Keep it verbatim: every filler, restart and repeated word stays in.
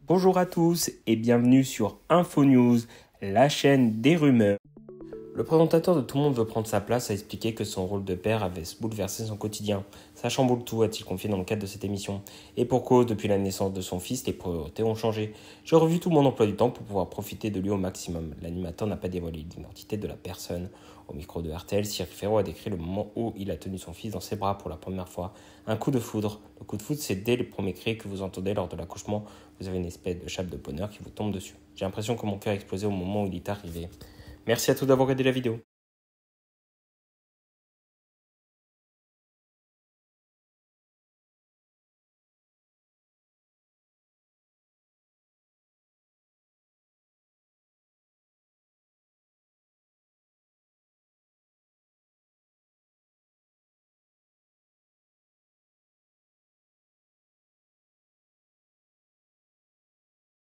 Bonjour à tous et bienvenue sur Info News, la chaîne des rumeurs. Le présentateur de Tout le monde veut prendre sa place a expliqué que son rôle de père avait bouleversé son quotidien. Ça chamboule tout, a-t-il confié dans le cadre de cette émission. Et pour cause, depuis la naissance de son fils, les priorités ont changé. J'ai revu tout mon emploi du temps pour pouvoir profiter de lui au maximum. L'animateur n'a pas dévoilé l'identité de la personne. Au micro de R T L, Cyril Ferraud a décrit le moment où il a tenu son fils dans ses bras pour la première fois. Un coup de foudre. Le coup de foudre, c'est dès les premiers cris que vous entendez lors de l'accouchement. Vous avez une espèce de chape de bonheur qui vous tombe dessus. J'ai l'impression que mon cœur a explosé au moment où il est arrivé. Merci à tous d'avoir regardé la vidéo.